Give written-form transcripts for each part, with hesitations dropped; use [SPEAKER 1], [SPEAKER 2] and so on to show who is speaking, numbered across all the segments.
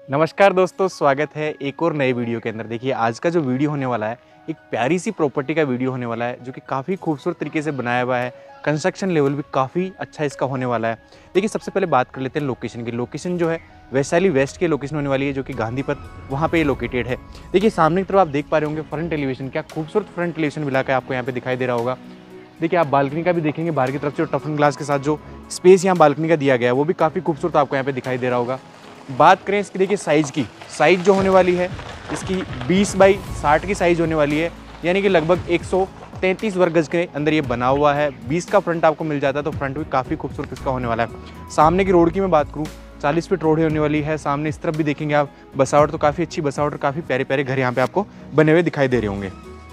[SPEAKER 1] नमस्कार दोस्तों, स्वागत है एक और नए वीडियो के अंदर। देखिए आज का जो वीडियो होने वाला है एक प्यारी सी प्रॉपर्टी का वीडियो होने वाला है जो कि काफ़ी खूबसूरत तरीके से बनाया हुआ है। कंस्ट्रक्शन लेवल भी काफ़ी अच्छा इसका होने वाला है। देखिए सबसे पहले बात कर लेते हैं लोकेशन की। लोकेशन जो है वैशाली वेस्ट की लोकेशन होने वाली है जो कि गांधी पथ वहाँ पे ये लोकेटेड है। देखिए सामने की तरफ आप देख पा रहे होंगे फ्रंट एलिवेशन, क्या खूबसूरत फ्रंट एलिवेशन मिला के आपको यहाँ पे दिखाई दे रहा होगा। देखिए आप बालकनी का भी देखेंगे, बाहर की तरफ से टफन ग्लास के साथ जो स्पेस यहाँ बालकनी का दिया गया है वो भी काफ़ी खूबसूरत आपको यहाँ पे दिखाई दे रहा होगा। बात करें इसकी, देखिए साइज़ की, साइज़ जो होने वाली है इसकी 20 बाई 60 की साइज़ होने वाली है, यानी कि लगभग 133 वर्ग गज के अंदर ये बना हुआ है। 20 का फ्रंट आपको मिल जाता है तो फ्रंट भी काफ़ी खूबसूरत इसका होने वाला है। सामने की रोड की मैं बात करूँ 40 फीट रोड होने वाली है। सामने इस तरफ भी देखेंगे आप बसावट, तो काफ़ी अच्छी बसावट और काफ़ी प्यारे प्यारे घर यहाँ पे आपको बने हुए दिखाई दे रहे होंगे।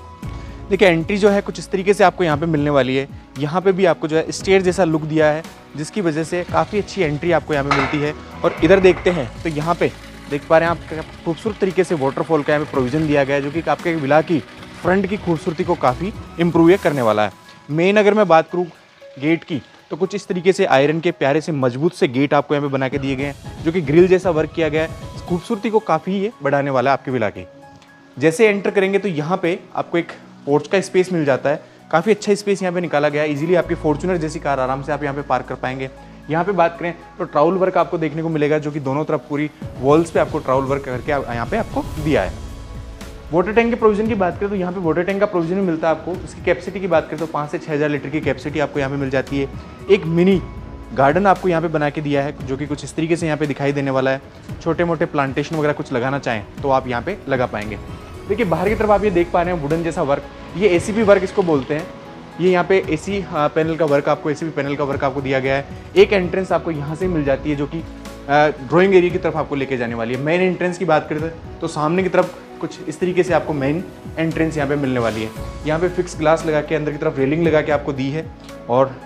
[SPEAKER 1] देखिए एंट्री जो है कुछ इस तरीके से आपको यहाँ पे मिलने वाली है। यहाँ पे भी आपको जो है स्टेयर जैसा लुक दिया है जिसकी वजह से काफ़ी अच्छी एंट्री आपको यहाँ पे मिलती है। और इधर देखते हैं तो यहाँ पे देख पा रहे हैं आप खूबसूरत तरीके से वाटरफॉल का यहाँ पे प्रोविज़न दिया गया है जो कि आपके विला की फ्रंट की खूबसूरती को काफ़ी इम्प्रूव करने वाला है। मेन अगर मैं बात करूँ गेट की तो कुछ इस तरीके से आयरन के प्यारे से मजबूत से गेट आपको यहाँ पे बना के दिए गए हैं जो कि ग्रिल जैसा वर्क किया गया है। खूबसूरती को काफ़ी ये बढ़ाने वाला है आपके विला की। जैसे एंटर करेंगे तो यहाँ पे आपको एक पोर्च का स्पेस मिल जाता है। काफ़ी अच्छा स्पेस यहाँ पे निकाला गया है। इजीली आपकी फॉर्च्यूनर जैसी कार आराम से आप यहाँ पे पार्क कर पाएंगे। यहाँ पे बात करें तो ट्राउल वर्क आपको देखने को मिलेगा जो कि दोनों तरफ पूरी वॉल्स पे आपको ट्राउल वर्क करके यहाँ पे आपको दिया है। वाटर टैंक के प्रोविजन की बात करें तो यहाँ पे वाटर टैंक का प्रोविजन भी मिलता है आपको। इसकी कैपेसिटी की बात करें तो 5 से 6,000 लीटर की कैपेसिटी आपको यहाँ पे मिल जाती है। एक मिनी गार्डन आपको यहाँ पे बना के दिया है जो कि कुछ इस तरीके से यहाँ पे दिखाई देने वाला है। छोटे मोटे प्लांटेशन वगैरह कुछ लगाना चाहें तो आप यहाँ पे लगा पाएंगे। देखिए बाहर की तरफ आप ये देख पा रहे हैं वुडन जैसा वर्क, ये एसीपी वर्क इसको बोलते हैं। ये यहाँ पे एसी पैनल का वर्क आपको, एसीपी पैनल का वर्क आपको दिया गया है। एक एंट्रेंस आपको यहाँ से मिल जाती है जो कि ड्राइंग एरिया की तरफ आपको लेके जाने वाली है। मेन एंट्रेंस की बात करें तो सामने की तरफ कुछ इस तरीके से आपको मेन एंट्रेंस यहाँ पे मिलने वाली है। यहाँ पे फिक्स ग्लास लगा के अंदर की तरफ रेलिंग लगा के आपको दी है और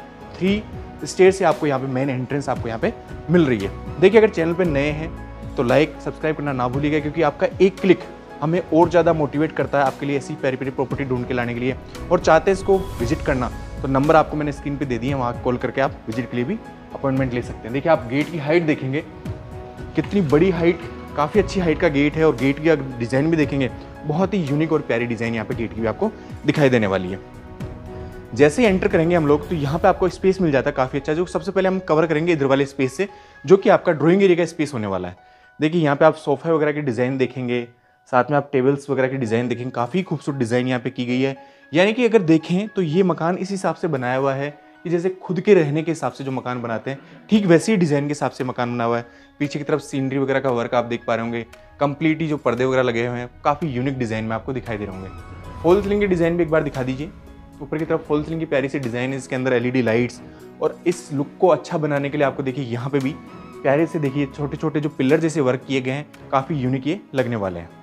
[SPEAKER 1] 3 स्टेयर से आपको यहाँ पे मेन एंट्रेंस आपको यहाँ पे मिल रही है। देखिए अगर चैनल पे नए हैं तो लाइक सब्सक्राइब करना ना भूलिएगा क्योंकि आपका एक क्लिक हमें और ज़्यादा मोटिवेट करता है आपके लिए ऐसी प्यारी प्यारी प्रॉपर्टी ढूंढ के लाने के लिए। और चाहते हैं इसको विजिट करना तो नंबर आपको मैंने स्क्रीन पे दे दिए हैं, वहाँ कॉल करके आप विजिट के लिए भी अपॉइंटमेंट ले सकते हैं। देखिए आप गेट की हाइट देखेंगे, कितनी बड़ी हाइट, काफ़ी अच्छी हाइट का गेट है। और गेट की डिज़ाइन भी देखेंगे, बहुत ही यूनिक और प्यारी डिज़ाइन यहाँ पे गेट की भी आपको दिखाई देने वाली है। जैसे ही एंटर करेंगे हम लोग तो यहाँ पे आपको स्पेस मिल जाता है काफ़ी अच्छा, जो सबसे पहले हम कवर करेंगे इधर वाले स्पेस से जो कि आपका ड्राइंग एरिया का स्पेस होने वाला है। देखिए यहाँ पे आप सोफा वगैरह की डिज़ाइन देखेंगे, साथ में आप टेबल्स वगैरह की डिज़ाइन देखेंगे। काफ़ी खूबसूरत डिज़ाइन यहाँ पे की गई है। यानी कि अगर देखें तो ये मकान इस हिसाब से बनाया हुआ है कि जैसे खुद के रहने के हिसाब से जो मकान बनाते हैं ठीक वैसे ही डिज़ाइन के हिसाब से मकान बना हुआ है। पीछे की तरफ सीनरी वगैरह का वर्क आप देख पा रहे होंगे, कंप्लीटली जो पर्दे वगैरह लगे हुए हैं काफ़ी यूनिक डिज़ाइन में आपको दिखाई दे रहे होंगे। फॉल सीलिंग की डिज़ाइन भी एक बार दिखा दीजिए। ऊपर की तरफ फॉल सीलिंग की प्यारी सी डिज़ाइन है, इसके अंदर एलईडी लाइट्स, और इस लुक को अच्छा बनाने के लिए आपको देखिए यहाँ पे भी प्यारे से देखिए छोटे छोटे जो पिलर जैसे वर्क किए गए हैं, काफ़ी यूनिक ये लगने वाले हैं।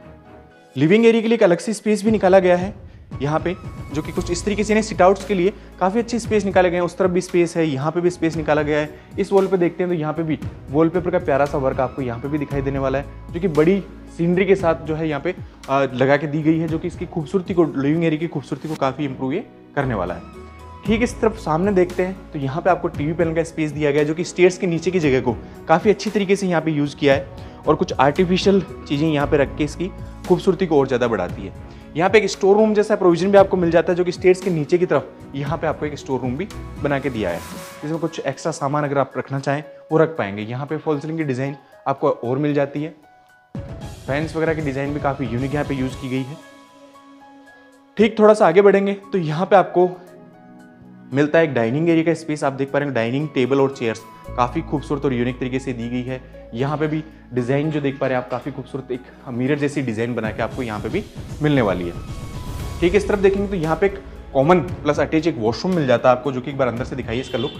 [SPEAKER 1] लिविंग एरिया के लिए एक अलग से स्पेस भी निकाला गया है यहाँ पे जो कि कुछ इस तरीके से सिट आउट्स के लिए काफ़ी अच्छी स्पेस निकाले गए हैं। उस तरफ भी स्पेस है, यहाँ पे भी स्पेस निकाला गया है। इस वॉल पे देखते हैं तो यहाँ पे भी वॉलपेपर का प्यारा सा वर्क आपको यहाँ पे भी दिखाई देने वाला है जो कि बड़ी सीनरी के साथ जो है यहाँ पे लगा के दी गई है जो कि इसकी खूबसूरती को, लिविंग एरिया की खूबसूरती को काफ़ी इंप्रूव ये करने वाला है। ठीक इस तरफ सामने देखते हैं तो यहाँ पे आपको टीवी पैनल का स्पेस दिया गया है जो कि स्टेयर्स के नीचे की जगह को काफ़ी अच्छी तरीके से यहाँ पे यूज़ किया है और कुछ आर्टिफिशियल चीज़ें यहाँ पे रख के इसकी खूबसूरती को और ज़्यादा बढ़ाती है। यहाँ पे एक स्टोर रूम जैसा प्रोविजन भी आपको मिल जाता है जो कि स्टेयर्स के नीचे की तरफ यहाँ पे आपको एक स्टोर रूम भी बना के दिया है जिसमें कुछ एक्स्ट्रा सामान अगर आप रखना चाहें वो रख पाएंगे। यहाँ पे फॉल सीलिंग की डिज़ाइन आपको और मिल जाती है। फैंस वगैरह की डिज़ाइन भी काफ़ी यूनिक यहाँ पे यूज़ की गई है। ठीक थोड़ा सा आगे बढ़ेंगे तो यहाँ पे आपको मिलता है एक डाइनिंग एरिया का स्पेस। आप देख पा रहे हैं डाइनिंग टेबल और चेयर्स काफ़ी खूबसूरत और यूनिक तरीके से दी गई है। यहाँ पे भी डिज़ाइन जो देख पा रहे हैं आप काफ़ी खूबसूरत एक मिरर जैसी डिज़ाइन बना के आपको यहाँ पे भी मिलने वाली है। ठीक इस तरफ देखेंगे तो यहाँ पे एक कॉमन प्लस अटैच एक वॉशरूम मिल जाता है आपको जो कि एक बार अंदर से दिखाइए इसका लुक।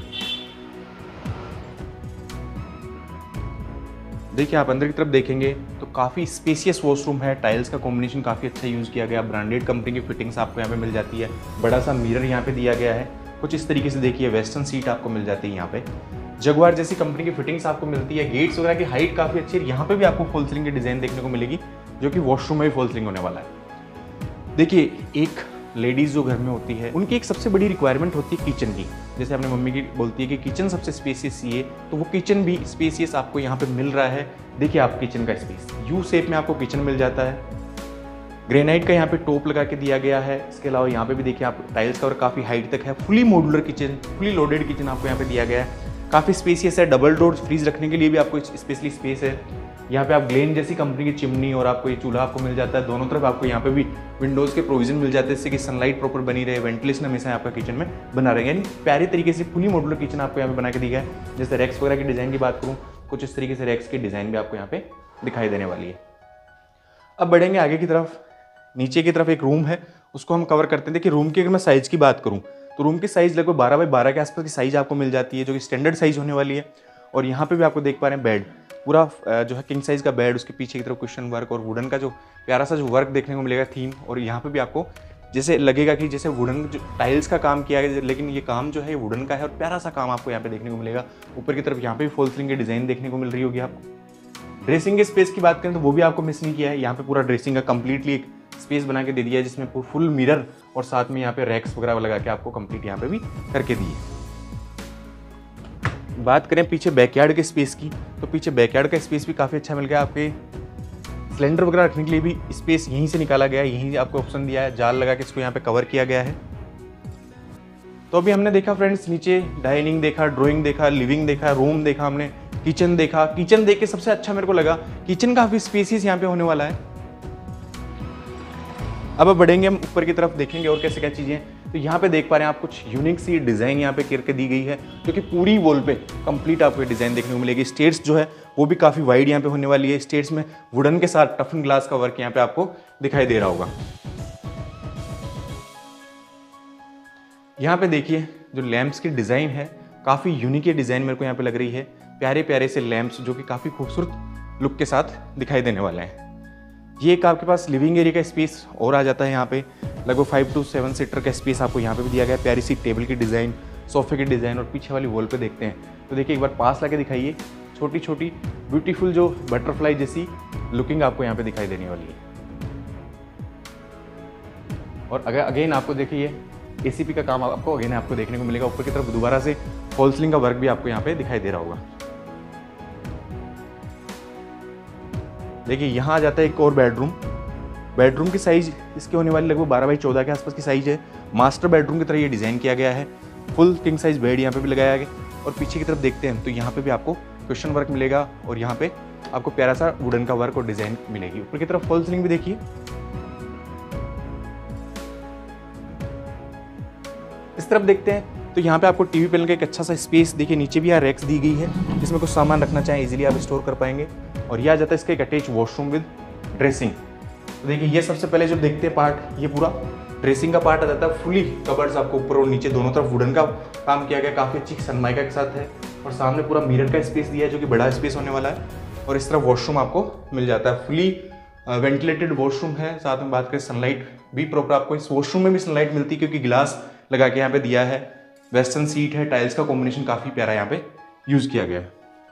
[SPEAKER 1] देखिए आप अंदर की तरफ देखेंगे तो काफ़ी स्पेसियस वॉशरूम है। टाइल्स का कॉम्बिनेशन काफ़ी अच्छा यूज़ किया गया। ब्रांडेड कंपनी की फिटिंग्स आपको यहाँ पे मिल जाती है। बड़ा सा मिरर यहाँ पे दिया गया है। कुछ इस तरीके से देखिए वेस्टर्न सीट आपको मिल जाती है। यहाँ पे जगुआर जैसी कंपनी की फिटिंग्स आपको मिलती है। गेट्स वगैरह की हाइट काफ़ी अच्छी है। यहाँ पे भी आपको फॉल सीलिंग की डिज़ाइन देखने को मिलेगी जो कि वॉशरूम में भी फॉल सीलिंग होने वाला है। देखिए एक लेडीज़ जो घर में होती है उनकी एक सबसे बड़ी रिक्वायरमेंट होती है किचन की। जैसे अपनी मम्मी की बोलती है कि किचन सबसे स्पेसियस ही है, तो वो किचन भी स्पेसियस आपको यहाँ पे मिल रहा है। देखिए आप किचन का स्पेस यू शेप में आपको किचन मिल जाता है। ग्रेनाइट का यहाँ पे टॉप लगा के दिया गया है। इसके अलावा यहाँ पे भी देखिए आप टाइल्स का और काफ़ी हाइट तक है। Fully modular kitchen, fully loaded kitchen आपको यहाँ पे दिया गया है। काफ़ी स्पेसियस है। डबल डोर फ्रीज रखने के लिए भी आपको स्पेशली स्पेस है। यहाँ पे आप ग्लेन जैसी कंपनी की चिमनी और आपको ये चूल्हा आपको मिल जाता है। दोनों तरफ आपको यहाँ पे भी विंडोज़ के प्रोविजन मिल जाते हैं, जिससे कि सनलाइट प्रॉपर बनी रहे, वेंटिलेशन हमेशा आपका किचन में बना रहे। यानी प्यारे तरीके से फुली मॉड्यूलर किचन आपको यहाँ पे बना के दिया है। जैसे रैक्स वगैरह की डिज़ाइन की बात करूँ, कुछ इस तरीके से रैक्स की डिज़ाइन भी आपको यहाँ पे दिखाई देने वाली है। अब बढ़ेंगे आगे की तरफ। नीचे की तरफ एक रूम है, उसको हम कवर करते हैं। देखिए रूम की अगर मैं साइज़ की बात करूँ तो रूम की साइज़ लगभग 12 बाई 12 के आसपास की साइज़ आपको मिल जाती है, जो कि स्टैंडर्ड साइज़ होने वाली है। और यहाँ पे भी आपको देख पा रहे हैं बेड, पूरा जो है किंग साइज़ का बेड, उसके पीछे की तरफ क्वेश्चन वर्क और वुडन का जो प्यारा सा जो वर्क देखने को मिलेगा थीम। और यहाँ पे भी आपको जैसे लगेगा कि जैसे वुडन जो टाइल्स का काम किया गया, लेकिन ये काम जो है वुडन का है और प्यारा सा काम आपको यहाँ पे देखने को मिलेगा। ऊपर की तरफ यहाँ पे भी फॉल सीलिंग की डिज़ाइन देखने को मिल रही होगी आपको। ड्रेसिंग के स्पेस की बात करें तो वो भी आपको मिस नहीं किया है। यहाँ पे पूरा ड्रेसिंग का कंप्लीटली एक स्पेस बना के दे दिया है, जिसमें फुल मिरर और साथ में यहाँ पे रैक्स वगैरह लगा के आपको कंप्लीट यहाँ पे भी करके दिए। बात करें पीछे बैकयार्ड के स्पेस की, तो पीछे बैकयार्ड का स्पेस भी काफ़ी अच्छा मिल गया। आपके सिलेंडर वगैरह रखने के लिए भी स्पेस यहीं से निकाला गया है, यहीं आपको ऑप्शन दिया है, जाल लगा के इसको यहाँ पे कवर किया गया है। तो अभी हमने देखा फ्रेंड्स, नीचे डाइनिंग देखा, ड्राइंग देखा, लिविंग देखा, रूम देखा, हमने किचन देखा। किचन देख के सबसे अच्छा मेरे को लगा किचन काफ़ी स्पेसियस यहाँ पे होने वाला है। अब बढ़ेंगे हम ऊपर की तरफ, देखेंगे और कैसे क्या चीज़ें हैं। तो यहाँ पे देख पा रहे हैं आप कुछ यूनिक सी डिज़ाइन यहाँ पे करके दी गई है, जो कि पूरी वॉल पे कंप्लीट आपको डिज़ाइन देखने को मिलेगी। स्टेयर्स जो है वो भी काफ़ी वाइड यहाँ पे होने वाली है। स्टेयर्स में वुडन के साथ टफन ग्लास का वर्क यहाँ पे आपको दिखाई दे रहा होगा। यहाँ पे देखिए जो लैंप्स की डिज़ाइन है, काफ़ी यूनिक डिज़ाइन मेरे को यहाँ पे लग रही है। प्यारे प्यारे से लैंप्स जो कि काफ़ी खूबसूरत लुक के साथ दिखाई देने वाले हैं। ये एक आपके पास लिविंग एरिया का स्पेस और आ जाता है। यहाँ पे लगभग 5 to 7 सीटर का स्पेस आपको यहाँ पे भी दिया गया है। प्यारी सी टेबल की डिज़ाइन, सोफे की डिज़ाइन और पीछे वाली वॉल पे देखते हैं तो देखिए एक बार पास लाके दिखाइए। छोटी छोटी ब्यूटीफुल जो बटरफ्लाई जैसी लुकिंग आपको यहाँ पे दिखाई देने वाली है। और अगर अगेन आपको देखिए ACP का काम आपको अगेन आपको देखने को मिलेगा। ऊपर की तरफ दोबारा से फॉल सीलिंग का वर्क भी आपको यहाँ पे दिखाई दे रहा होगा। देखिए यहाँ आ जाता है एक और बेडरूम। बेडरूम की साइज इसकी होने वाली लगभग 12 बाई 14 के आसपास की साइज है। मास्टर बेडरूम की तरह ये डिज़ाइन किया गया है। फुल किंग साइज बेड यहाँ पे भी लगाया गया। और पीछे की तरफ देखते हैं तो यहाँ पे भी आपको क्वेश्चन वर्क मिलेगा और यहाँ पे आपको प्यारा सा वुडन का वर्क और डिज़ाइन मिलेगी। ऊपर की तरफ फॉल सीलिंग भी देखिए। इस तरफ देखते हैं तो यहाँ पे आपको टीवी पैनल का एक अच्छा सा स्पेस देखिए। नीचे भी यहाँ रैक्स दी गई है, जिसमें कुछ सामान रखना चाहें इजीली आप स्टोर कर पाएंगे। और यह आ जाता है इसका एक अटैच वॉशरूम विद ड्रेसिंग। तो देखिए ये सबसे पहले जो देखते हैं पार्ट, ये पूरा ड्रेसिंग का पार्ट आ जाता है। फुली कबर्ड्स आपको ऊपर और नीचे दोनों तरफ वुडन का काम किया गया, काफ़ी अच्छी सनमाइका के साथ है। और सामने पूरा मिरर का स्पेस दिया है, जो कि बड़ा स्पेस होने वाला है। और इस तरह वॉशरूम आपको मिल जाता है। फुली वेंटिलेटेड वॉशरूम है। साथ में बात करें सनलाइट भी प्रॉपर आपको इस वॉशरूम में भी सनलाइट मिलती है, क्योंकि गिलास लगा के यहाँ पे दिया है। वेस्टर्न सीट है, टाइल्स का कॉम्बिनेशन काफ़ी प्यारा यहाँ पे यूज़ किया गया है।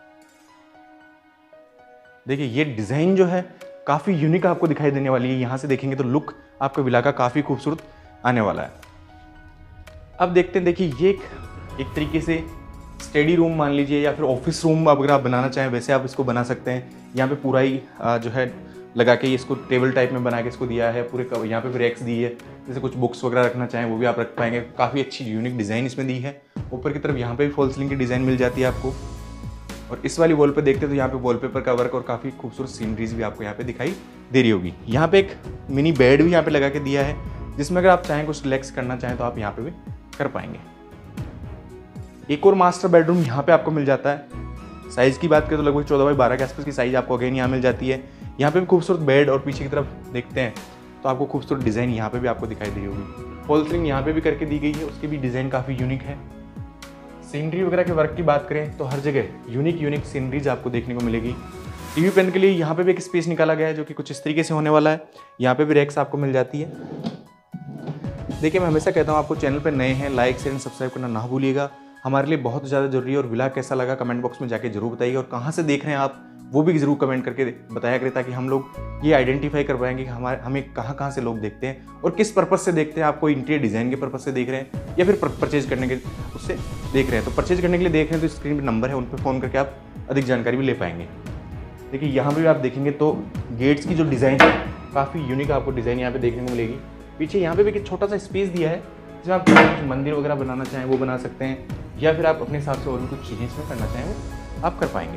[SPEAKER 1] देखिए ये डिज़ाइन जो है काफ़ी यूनिक आपको दिखाई देने वाली है। यहाँ से देखेंगे तो लुक आपको विला का काफ़ी खूबसूरत आने वाला है। अब देखते हैं, देखिए ये एक तरीके से स्टडी रूम मान लीजिए या फिर ऑफिस रूम अगर आप बनाना चाहें वैसे आप इसको बना सकते हैं। यहाँ पे पूरा ही जो है लगा के इसको टेबल टाइप में बना के इसको दिया है। पूरे यहाँ पे भी रैक्स दी है, जैसे कुछ बुक्स वगैरह रखना चाहें वो भी आप रख पाएंगे। काफ़ी अच्छी यूनिक डिज़ाइन इसमें दी है। ऊपर की तरफ यहाँ पे भी फॉल सीलिंग की डिज़ाइन मिल जाती है आपको। और इस वाली वॉल पे देखते हैं तो यहाँ पे वॉलपेपर का वर्क और काफ़ी खूबसूरत सीनरीज भी आपको यहाँ पे दिखाई दे रही होगी। यहाँ पे एक मिनी बेड भी यहाँ पे लगा के दिया है, जिसमें अगर आप चाहें कुछ रिलैक्स करना चाहें तो आप यहाँ पे भी कर पाएंगे। एक और मास्टर बेडरूम यहाँ पे आपको मिल जाता है। साइज़ की बात करें तो लगभग 14 बाई 12 के आसपास की साइज़ आपको अगेन यहाँ मिल जाती है। यहाँ पे भी खूबसूरत बेड और पीछे की तरफ देखते हैं तो आपको खूबसूरत डिज़ाइन यहाँ पे भी आपको दिखाई दे रही होगी। फॉल सीलिंग यहाँ पे भी करके दी गई है, उसकी भी डिज़ाइन काफ़ी यूनिक है। सीनरी वगैरह के वर्क की बात करें तो हर जगह यूनिक सीनरीज आपको देखने को मिलेगी। टीवी पेन के लिए यहाँ पे भी एक स्पेस निकाला गया है, जो कि कुछ इस तरीके से होने वाला है। यहाँ पे भी रैक्स आपको मिल जाती है। देखिए मैं हमेशा कहता हूँ आपको चैनल पर नए हैं लाइक शेयर एंड सब्सक्राइब करना ना भूलिएगा, हमारे लिए बहुत ज़्यादा जरूरी है। और विला कैसा लगा कमेंट बॉक्स में जाके जरूर बताइएगा। और कहाँ से देख रहे हैं आप वो भी ज़रूर कमेंट करके बताया करें, ताकि हम लोग ये आइडेंटिफाई कर पाएंगे कि हमें कहाँ कहाँ से लोग देखते हैं और किस पर्पज़ से देखते हैं। आपको इंटीरियर डिज़ाइन के पर्पज़ से देख रहे हैं या फिर परचेज करने के उससे देख रहे हैं। तो परचेज करने के लिए देख रहे हैं तो स्क्रीन पर नंबर है, उन पर फ़ोन करके आप अधिक जानकारी भी ले पाएंगे। देखिए यहाँ पर भी आप देखेंगे तो गेट्स की जो डिज़ाइन है काफ़ी यूनिक आपको डिज़ाइन यहाँ पर देखने को मिलेगी। पीछे यहाँ पर भी एक छोटा सा स्पेस दिया है, जिसमें आप कुछ मंदिर वगैरह बनाना चाहें वो बना सकते हैं, या फिर आप अपने हिसाब से और भी कुछ चीज़ें इसमें करना चाहें वो आप कर पाएंगे।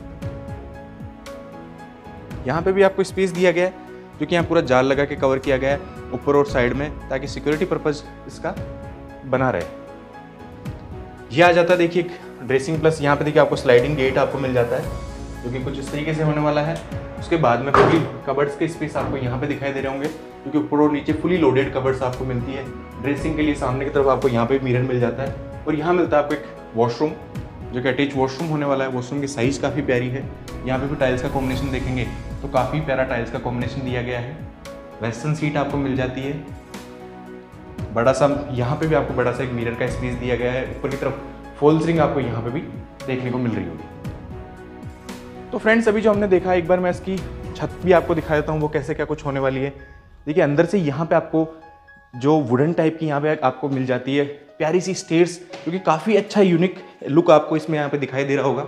[SPEAKER 1] यहाँ पे भी आपको स्पेस दिया गया है, जो कि यहाँ पूरा जाल लगा के कवर किया गया है ऊपर और साइड में, ताकि सिक्योरिटी पर्पज़ इसका बना रहे। ये आ जाता है देखिए एक ड्रेसिंग प्लस, यहाँ पे देखिए आपको स्लाइडिंग गेट आपको मिल जाता है, जो कि कुछ इस तरीके से होने वाला है। उसके बाद में पूरी कबर्ड्स के स्पेस आपको यहाँ पे दिखाई दे रहे होंगे, क्योंकि ऊपर और नीचे फुली लोडेड कबर्ड्स आपको मिलती है। ड्रेसिंग के लिए सामने की तरफ आपको यहाँ पे मिरर मिल जाता है, और यहाँ मिलता है आपको एक वॉशरूम, जो कि अटैच वॉशरूम होने वाला है। वॉशरूम की साइज़ काफ़ी प्यारी है। यहाँ पे भी टाइल्स का कॉम्बिनेशन देखेंगे तो काफ़ी प्यारा टाइल्स का कॉम्बिनेशन दिया गया है। वेस्टर्न सीट आपको मिल जाती है। बड़ा सा यहाँ पे भी आपको बड़ा सा एक मिरर का स्पेस दिया गया है। ऊपर की तरफ फॉल्स रिंग आपको यहाँ पे भी देखने को मिल रही होगी। तो फ्रेंड्स, अभी जो हमने देखा, एक बार मैं इसकी छत भी आपको दिखा देता हूँ वो कैसे क्या कुछ होने वाली है। देखिए अंदर से यहाँ पे आपको जो वुडन टाइप की यहाँ पे आपको मिल जाती है प्यारी सी स्टेयर्स, जो कि काफ़ी अच्छा यूनिक लुक आपको इसमें यहाँ पे दिखाई दे रहा होगा।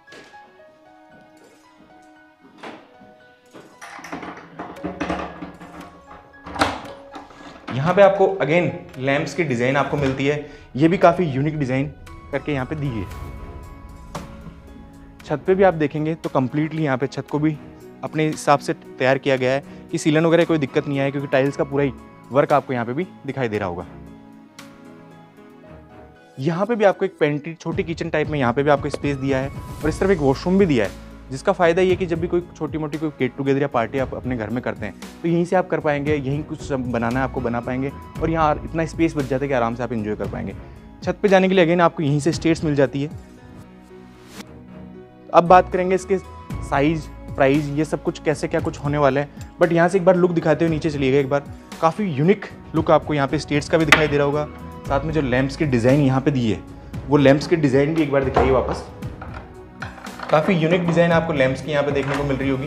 [SPEAKER 1] यहाँ पे आपको अगेन लैंप्स की डिज़ाइन आपको मिलती है, ये भी काफ़ी यूनिक डिज़ाइन करके यहाँ पे दी है। छत पे भी आप देखेंगे तो कम्प्लीटली यहाँ पे छत को भी अपने हिसाब से तैयार किया गया है कि सीलन वगैरह कोई दिक्कत नहीं आए, क्योंकि टाइल्स का पूरा ही वर्क आपको यहाँ पे भी दिखाई दे रहा होगा। यहाँ पे भी आपको एक पेंट्री छोटी किचन टाइप में यहाँ पे भी आपको स्पेस दिया है, और इस तरफ एक वॉशरूम भी दिया है, जिसका फ़ायदा ये कि जब भी कोई छोटी मोटी कोई गेट टुगेदर या पार्टी आप अपने घर में करते हैं तो यहीं से आप कर पाएंगे, यहीं कुछ बनाना है आपको बना पाएंगे, और यहाँ इतना स्पेस बच जाता है कि आराम से आप इंजॉय कर पाएंगे। छत पे जाने के लिए अगेन आपको यहीं से स्टेयर्स मिल जाती है। अब बात करेंगे इसके साइज़, प्राइस, ये सब कुछ कैसे क्या कुछ होने वाला है। बट यहाँ से एक बार लुक दिखाते हुए नीचे चलिएगा एक बार। काफ़ी यूनिक लुक आपको यहाँ पे स्टेयर्स का भी दिखाई दे रहा होगा। साथ में जो लैंप्स की डिज़ाइन यहाँ पे दी है, वो लैंप्स की डिज़ाइन भी एक बार दिखाइए वापस। काफ़ी यूनिक डिज़ाइन आपको लैंप्स की यहाँ पे देखने को मिल रही होगी।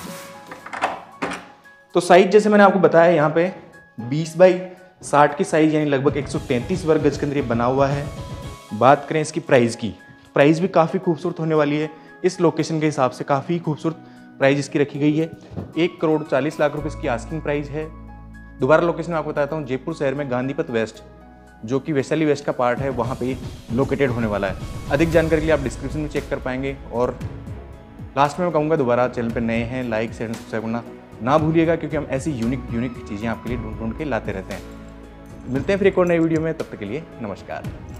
[SPEAKER 1] तो साइज जैसे मैंने आपको बताया, यहाँ पे 20 बाई 60 की साइज़, यानी लगभग 133 वर्ग गज के अंदर ये बना हुआ है। बात करें इसकी प्राइस की, प्राइस भी काफ़ी खूबसूरत होने वाली है। इस लोकेशन के हिसाब से काफ़ी खूबसूरत प्राइस इसकी रखी गई है। 1,40,00,000 रुपये इसकी आस्किंग प्राइस है। दोबारा लोकेशन आपको बताता हूँ, जयपुर शहर में गांधीपथ वेस्ट, जो कि वैशाली वेस्ट का पार्ट है, वहाँ पे लोकेटेड होने वाला है। अधिक जानकारी के लिए आप डिस्क्रिप्शन में चेक कर पाएंगे। और लास्ट में मैं कहूँगा, दोबारा चैनल पर नए हैं, लाइक शेयर सब्सक्राइब करना ना भूलिएगा, क्योंकि हम ऐसी यूनिक चीज़ें आपके लिए ढूंढ के लाते रहते हैं। मिलते हैं फिर एक और नई वीडियो में, तब तक के लिए नमस्कार।